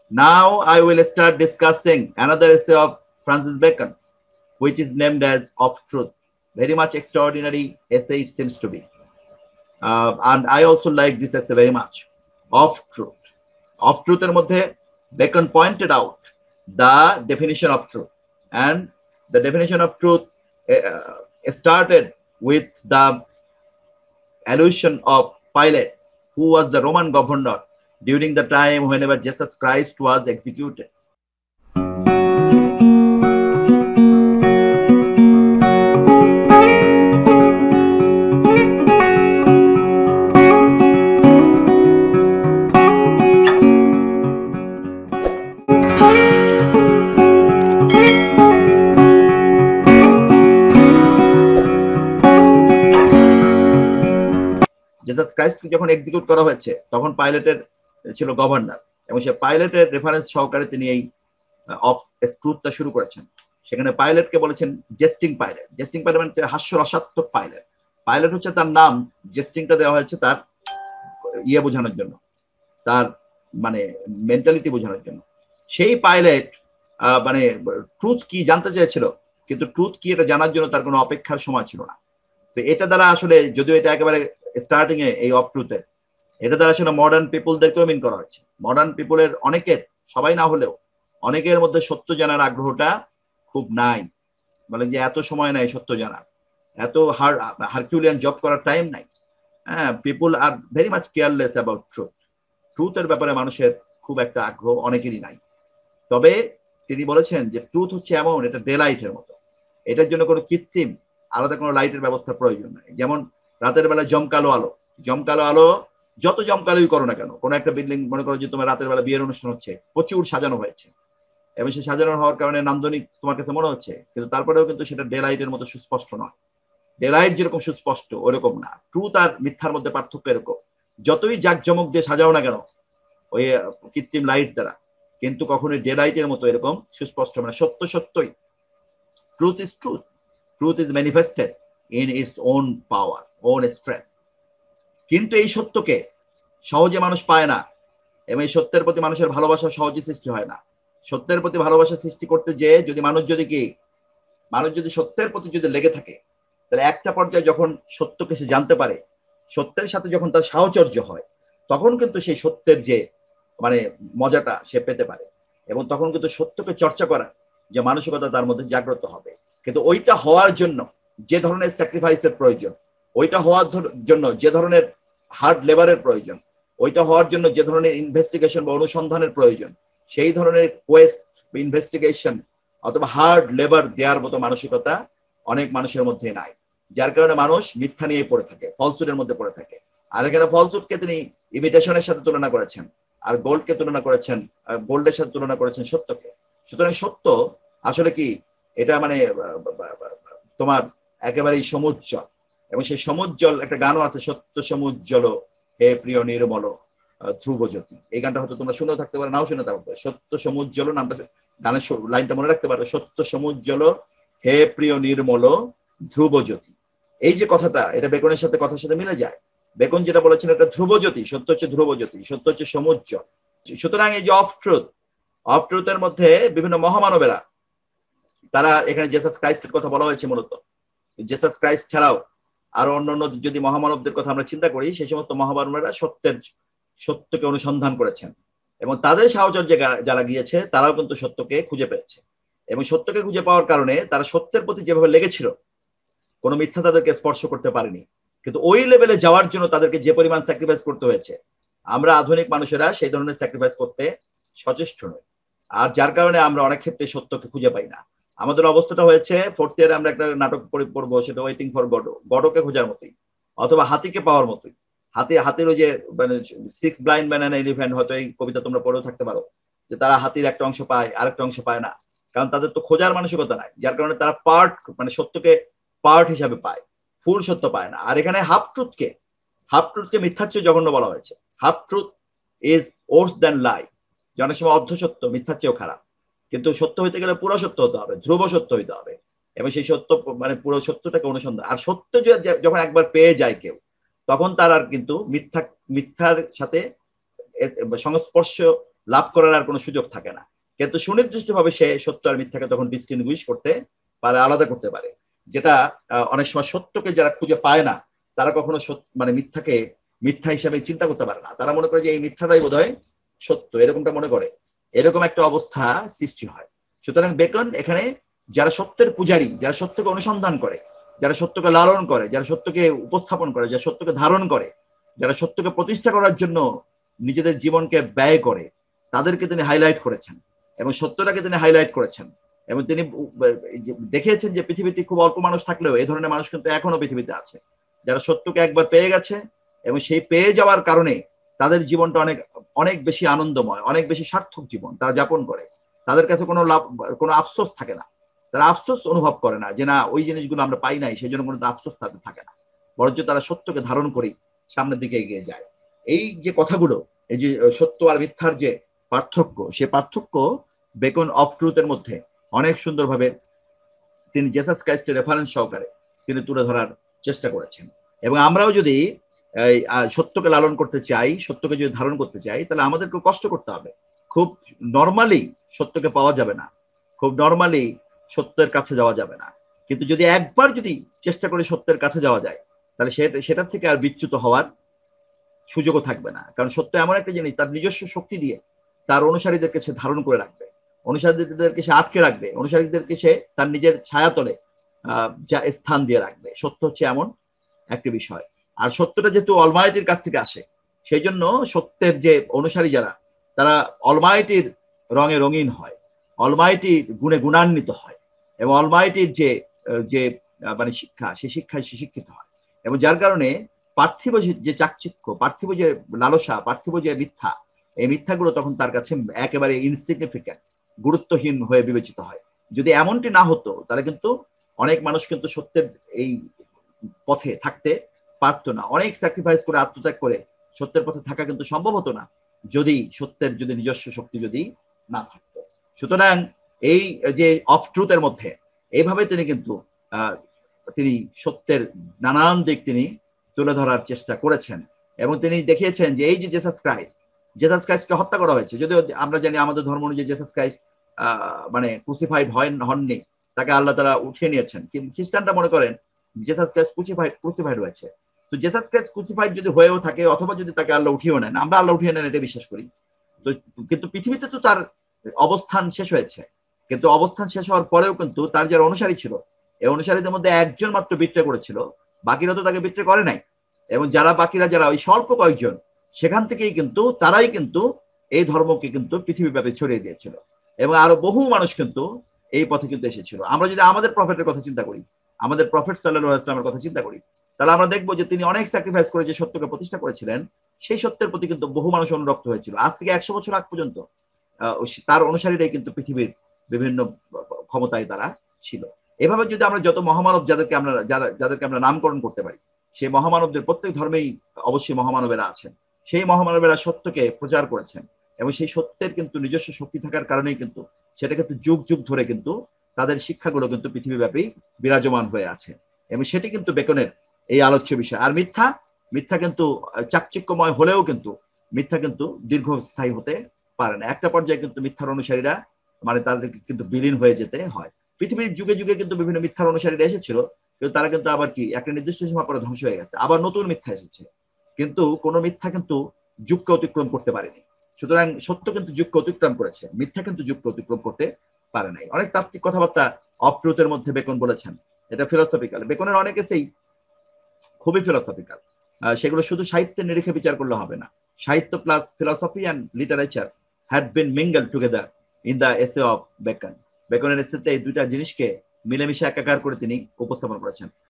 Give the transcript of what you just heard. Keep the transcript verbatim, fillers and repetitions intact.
Now I will start discussing another essay of Francis Bacon, which is named as Of Truth. Very much extraordinary essay it seems to be. Uh, and I also like this essay very much. Of Truth. Of Truth এর মধ্যে Bacon pointed out the definition of truth. And the definition of truth uh, started with the allusion of Pilate, who was the Roman governor during the time whenever Jesus Christ was executed. Jesus ক্রাইস্টকে যখন execute করা হয়েছে তখন পাইলটের ছিল governor এবং সে পাইলটের reference সহকারে তিনি এই অফ ট্রুথটা শুরু করেছেন। সেখানে পাইলটকে বলেছেন জেস্টিং পাইলট। জেস্টিং পাইলট মানে হাস্যরসাত্মক পাইলট। পাইলট হচ্ছে তার নাম, জেস্টিংটা দেওয়া হয়েছে তার ইয়ে বোঝানোর জন্য, তার মানে মেন্টালিটি বোঝানোর জন্য। সেই পাইলট মানে ট্রুথ কি জানতে চেয়েছিল, কিন্তু ট্রুথ কি এটা জানার জন্য তার কোনো অপেক্ষার সময় ছিল না। তো এটা দ্বারা আসলে যদিও এটা একেবারে স্টার্টিং এ এই অফ ট্রুথের, এটা দ্বারা আসলে মডার্ন পিপলদেরকেও মিন করা হয়েছে। মডার্ন পিপলের অনেকের, সবাই না হলেও অনেকের মধ্যে সত্য জানার আগ্রহটা খুব নাই, বলেন যে এত সময় নাই সত্য জানার, এত হারকিউলিয়ান জব করার টাইম নাই। হ্যাঁ, people are very much careless about truth. ট্রুথের ব্যাপারে মানুষের খুব একটা আগ্রহ অনেকেরই নাই। তবে তিনি বলেছেন যে ট্রুথ হচ্ছে এমন, এটা ডে লাইটের মতো, এটার জন্য কোনো কৃত্রিম আলাদা কোনো লাইটের ব্যবস্থার প্রয়োজন নাই। যেমন রাতের বেলা জমকালো আলো, জমকালো আলো যত জমকালোই করো না কেন, কোনো একটা বিল্ডিং মনে করো যে তোমার রাতের বেলা বিয়ের অনুষ্ঠান হচ্ছে, প্রচুর সাজানো হয়েছে এবং সে সাজানো হওয়ার কারণে নান্দনিক তোমার কাছে মনে হচ্ছে, কিন্তু তারপরেও কিন্তু সেটা ডে লাইটের মতো সুস্পষ্ট নয়। ডে লাইট যেরকম সুস্পষ্ট ওরকম না, ট্রুথ আর মিথ্যার মধ্যে পার্থক্য এরকম। যতই জাকজমক দিয়ে সাজাও না কেন ওই কৃত্রিম লাইট দ্বারা, কিন্তু কখনোই ডে লাইটের মতো এরকম সুস্পষ্ট মানে সত্য সত্যই। Truth is truth, truth is manifested in its own power, own strength. কিন্তু এই সত্যকে সহজে মানুষ পায় না এবং এই সত্যের প্রতি মানুষের ভালোবাসা সহজে সৃষ্টি হয় না। সত্যের প্রতি ভালোবাসা সৃষ্টি করতে যে যদি মানুষ যদি কি মানুষ যদি সত্যের প্রতি যদি লেগে থাকে, তাহলে একটা পর্যায়ে যখন সত্যকে সে জানতে পারে, সত্যের সাথে যখন তার সাহচর্য হয়, তখন কিন্তু সেই সত্যের যে মানে মজাটা সে পেতে পারে এবং তখন কিন্তু সত্যকে চর্চা করার যে মানসিকতা তার মধ্যে জাগ্রত হবে। কিন্তু ওইটা হওয়ার জন্য যে ধরনের স্যাক্রিফাইসের প্রয়োজন, ওইটা হওয়ার জন্য যে ধরনের হার্ড লেবারের প্রয়োজন, ওইটা হওয়ার জন্য যে ধরনের ইনভেস্টিগেশন বা অনুসন্ধানের প্রয়োজন, সেই ধরনের কোয়েস্ট ইনভেস্টিগেশন অথবা হার্ড লেবার দেওয়ার মতো মানসিকতা অনেক মানুষের মধ্যে নাই, যার কারণে মানুষ মিথ্যা নিয়ে পড়ে থাকে, ফলসুডের মধ্যে পড়ে থাকে। আর এখানে ফলসুডকে তিনি ইমিটেশনের সাথে তুলনা করেছেন, আর গোল্ডকে তুলনা করেছেন, গোল্ডের সাথে তুলনা করেছেন সত্যকে। সুতরাং সত্য আসলে কি, এটা মানে তোমার একেবারেই সমুজ্জ্বল এবং সেই সমুজ্জ্বল একটা গানও আছে, সত্য সমুজ্জ্বল হে প্রিয় নির্মল ধ্রুবজ্যোতি। এই গানটা হয়তো তোমরা শুনেও থাকতে পারো, নাও শুনে থাকতে পারো। সত্য সমুজ্জ্বল নামটা, গানের লাইনটা মনে রাখতে পারো, সত্য সমুজ্জ্বল হে প্রিয় নির্মল ধ্রুবজ্যোতি। এই যে কথাটা, এটা বেকনের সাথে কথার সাথে মিলে যায়। বেকন যেটা বলেছেন এটা ধ্রুবজ্যোতি, সত্য হচ্ছে ধ্রুবজ্যোতি, সত্য হচ্ছে সমুজ্জ্বল। সুতরাং এই যে অফ ট্রুথ, অফ ট্রুথের মধ্যে বিভিন্ন মহামানবেরা, তারা এখানে জেসাস ক্রাইস্টের কথা বলা হয়েছে মূলত। জেসাস ক্রাইস্ট ছাড়াও আরো অন্যান্য যদি মহামানবদের কথা আমরা চিন্তা করি, সেই সমস্ত মহামানবেরা সত্যের সত্যকে অনুসন্ধান করেছেন এবং তাদের সাহচর্যে যারা গিয়েছে তারাও কিন্তু সত্যকে খুঁজে পেয়েছে এবং সত্যকে খুঁজে পাওয়ার কারণে তারা সত্যের প্রতি যেভাবে লেগেছিল, কোনো মিথ্যা তাদেরকে স্পর্শ করতে পারেনি। কিন্তু ওই লেভেলে যাওয়ার জন্য তাদেরকে যে পরিমাণ স্যাক্রিফাইস করতে হয়েছে, আমরা আধুনিক মানুষেরা সেই ধরনের স্যাক্রিফাইস করতে সচেষ্ট নই। আর যার কারণে আমরা অনেক ক্ষেত্রে সত্যকে খুঁজে পাই না। আমাদের অবস্থাটা হয়েছে, ফোর্থ ইয়ারে আমরা একটা নাটক পড়বো, সেটা ওয়েটিং ফর গডো, গডোকে খোঁজার মতোই অথবা হাতিকে পাওয়ার মতোই। হাতি হাতির ওই যে মানে six blind man and elephant, হয়তো এই কবিতা তোমরা পড়েও থাকতে পারো, যে তারা হাতির একটা অংশ পায় আরেকটা অংশ পায় না, কারণ তাদের তো খোঁজার মানসিকতা নাই, যার কারণে তারা পার্ট মানে সত্যকে পার্ট হিসাবে পায়, ফুল সত্য পায় না। আর এখানে হাফ ট্রুথকে হাফ ট্রুথকে মিথ্যার চেয়ে জঘন্য বলা হয়েছে। Half truth is worse than lie, যে অনেক সময় অর্ধ সত্য মিথ্যার চেয়েও খারাপ। কিন্তু সত্য হইতে গেলে পুরো সত্য হতে হবে, ধ্রুব সত্য হইতে হবে এবং সেই সত্য মানে পুরো সত্যটাকে অনুসন্ধান। আর সত্য যখন একবার পেয়ে যায় কেউ, তখন তার আর কিন্তু মিথ্যা মিথ্যার সাথে সংস্পর্শ লাভ করার আর কোনো সুযোগ থাকে না। কিন্তু সুনির্দিষ্টভাবে সে সত্য আর মিথ্যাকে তখন ডিস্টিংগুইশ করতে পারে, আলাদা করতে পারে, যেটা অনেক সময় সত্যকে যারা খুঁজে পায় না তারা কখনো মানে মিথ্যাকে মিথ্যা হিসাবে চিন্তা করতে পারে না। তারা মনে করে যে এই মিথ্যাটাই বোধহয় সত্য, এরকমটা মনে করে, এরকম একটা অবস্থা সৃষ্টি হয়। সুতরাং বেকন এখানে যারা সত্যের পূজারী, যারা সত্যকে অনুসন্ধান করে, যারা সত্যকে লালন করে, যারা সত্যকে উপস্থাপন করে, যারা সত্যকে ধারণ করে, যারা সত্যকে প্রতিষ্ঠা করার জন্য নিজেদের জীবনকে ব্যয় করে, তাদেরকে তিনি হাইলাইট করেছেন এবং সত্যটাকে তিনি হাইলাইট করেছেন। এবং তিনি দেখিয়েছেন যে পৃথিবীতে খুব অল্প মানুষ থাকলেও এই ধরনের মানুষ কিন্তু এখনো পৃথিবীতে আছে, যারা সত্যকে একবার পেয়ে গেছে এবং সেই পেয়ে যাওয়ার কারণে তাদের জীবনটা অনেক অনেক বেশি আনন্দময়, অনেক বেশি সার্থক জীবন তারা যাপন করে। তাদের কাছে কোনো লাভ, কোনো আফসোস থাকে না, তারা আফসোস অনুভব করে না যে না ওই জিনিসগুলো আমরা পাই নাই, সেই জন্য কোনো আফসোস তাদের থাকে না, বরঞ্চ তারা সত্যকে ধারণ করেই সামনের দিকে এগিয়ে যায়। এই যে কথাগুলো, এই যে সত্য আর মিথ্যার যে পার্থক্য, সে পার্থক্য বেকন অফ ট্রুথের মধ্যে অনেক সুন্দরভাবে তিনি জেসাস ক্রাইস্টের রেফারেন্স সহকারে তিনি তুলে ধরার চেষ্টা করেছেন। এবং আমরাও যদি সত্যকে লালন করতে চাই, সত্যকে যদি ধারণ করতে চাই, তাহলে আমাদেরকে কষ্ট করতে হবে। খুব নর্মালি সত্যকে পাওয়া যাবে না, খুব নর্মালি সত্যের কাছে যাওয়া যাবে না, কিন্তু যদি একবার যদি চেষ্টা করে সত্যের কাছে যাওয়া যায় তাহলে সেটার থেকে আর বিচ্যুত হওয়ার সুযোগও থাকবে না। কারণ সত্য এমন একটা জিনিস, তার নিজস্ব শক্তি দিয়ে তার অনুসারীদেরকে সে ধারণ করে রাখবে, অনুসারীদেরকে সে আটকে রাখবে, অনুসারীদেরকে সে তার নিজের ছায়াতলে আহ যা স্থান দিয়ে রাখবে। সত্য হচ্ছে এমন একটি বিষয়। আর সত্যটা যেহেতু অলমাইটির কাছ থেকে আসে, সেই জন্য সত্যের যে অনুসারী যারা, তারা অলমাইটির রঙে রঙিন হয়, অলমাইটির গুণে গুণান্বিত হয়, এবং অলমাইটির যে যে মানে শিক্ষা, সেই শিক্ষায় সে শিক্ষিত হয়। এবং যার কারণে পার্থিব যে চাকচিক্য, পার্থিব যে লালসা, পার্থিব যে মিথ্যা, এই মিথ্যাগুলো তখন তার কাছে একেবারে ইনসিগনিফিক্যান্ট, গুরুত্বহীন হয়ে বিবেচিত হয়। যদি এমনটি না হতো তাহলে কিন্তু অনেক মানুষ কিন্তু সত্যের এই পথে থাকতে পারতো না, অনেক স্যাক্রিফাইস করে আত্মত্যাগ করে সত্যের পথে থাকা কিন্তু সম্ভব হতো না, যদি সত্যের যদি নিজস্ব শক্তি যদি না থাকতো। সুতরাং এই যে অফ ট্রুথের মধ্যে এইভাবে তিনি কিন্তু আহ তিনি সত্যের নানান দিক তিনি তুলে ধরার চেষ্টা করেছেন। এবং তিনি দেখিয়েছেন যে এই যে জেসাস ক্রাইস্ট, জেসাস ক্রাইস্টকে হত্যা করা হয়েছে, যদিও আমরা জানি আমাদের ধর্ম অনুযায়ী জেসাস ক্রাইস্ট আহ মানে ক্রুসিফাইড হয় হননি, তাকে আল্লাহ তাআলা উঠিয়ে নিয়েছেন। কিন্তু খ্রিস্টানরা মনে করেন জেসাস ক্রাইস্ট ক্রুসিফাইড ক্রুসিফাইড হয়েছে। তো জেসাস ক্রাইস্ট ক্রুসিফাইড যদি হয়েও থাকে, অথবা যদি তাকে আল্লাহ উঠিয়েও নেন, আমরা আল্লাহ উঠিয়ে নেন এটা বিশ্বাস করি। তো কিন্তু পৃথিবীতে তো তার অবস্থান শেষ হয়েছে, কিন্তু অবস্থান শেষ হওয়ার পরেও কিন্তু তার যারা অনুসারী ছিল, এই অনুসারীদের মধ্যে একজন মাত্র বিট্রে করেছিল, বাকিরা তো তাকে বিট্রে করে নাই। এবং যারা বাকিরা যারা ওই স্বল্প কয়েকজন, সেখান থেকেই কিন্তু তারাই কিন্তু এই ধর্মকে কিন্তু পৃথিবীব্যাপী ছড়িয়ে দিয়েছিল, এবং আরো বহু মানুষ কিন্তু এই পথে কিন্তু এসেছিল। আমরা যদি আমাদের প্রফেটের কথা চিন্তা করি, আমাদের প্রফেট সাল্লাল্লাহু আলাইহি ওয়াসাল্লামের কথা চিন্তা করি, তাহলে আমরা দেখবো যে তিনি অনেক স্যাক্রিফাইস করে যে সত্যকে প্রতিষ্ঠা করেছিলেন, সেই সত্যের প্রতি কিন্তু বহু মানুষ অনুরক্ত হয়েছিল। আজ থেকে একশো বছর আগ পর্যন্ত তার অনুসারীরাই কিন্তু পৃথিবীর বিভিন্ন ক্ষমতায় তারা ছিল। এভাবে যদি আমরা যত মহামানব যাদেরকে আমরা যারা যাদেরকে আমরা নামকরণ করতে পারি, সেই মহামানবদের প্রত্যেক ধর্মেই অবশ্যই মহামানবেরা আছেন। সেই মহামানবেরা সত্যকে প্রচার করেছেন, এবং সেই সত্যের কিন্তু নিজস্ব শক্তি থাকার কারণেই কিন্তু সেটা কিন্তু যুগ যুগ ধরে কিন্তু তাদের শিক্ষাগুলো কিন্তু পৃথিবীব্যাপী বিরাজমান হয়ে আছে। এবং সেটি কিন্তু বেকনের এই আলোচ্য বিষয়। আর মিথ্যা, মিথ্যা কিন্তু চাকচিক্যময় হলেও কিন্তু মিথ্যা কিন্তু দীর্ঘস্থায়ী হতে পারে না। একটা পর্যায়ে কিন্তু মিথ্যার অনুসারীরা মানে তাদেরকে কিন্তু বিলীন হয়ে যেতে হয়। পৃথিবীর যুগে যুগে কিন্তু বিভিন্ন মিথ্যার অনুসারীরা এসেছিল, কিন্তু তারা কিন্তু আবার কি একটা নির্দিষ্ট সীমা পরে ধ্বংস হয়ে গেছে, আবার নতুন মিথ্যা এসেছে। কিন্তু কোনো মিথ্যা কিন্তু যুগকে অতিক্রম করতে পারেনি। সুতরাং সত্য কিন্তু যুগকে অতিক্রম করেছে, মিথ্যা কিন্তু যুগকে অতিক্রম করতে পারে নাই। অনেক তাত্ত্বিক কথাবার্তা অফ ট্রুথের মধ্যে বেকন বলেছেন, এটা ফিলোসফিক্যাল। বেকনের অনেক এসেই খুবই ফিলোসফিক্যাল, সেগুলো শুধু সাহিত্যের নিরিখে বিচার করলে হবে না। সাহিত্য plus philosophy and literature had been mingle together in the essay of Bacon. বেকনের এসেতে এই দুইটা জিনিসকে মিলেমিশে একাকার করে তিনি উপস্থাপন করেছেন।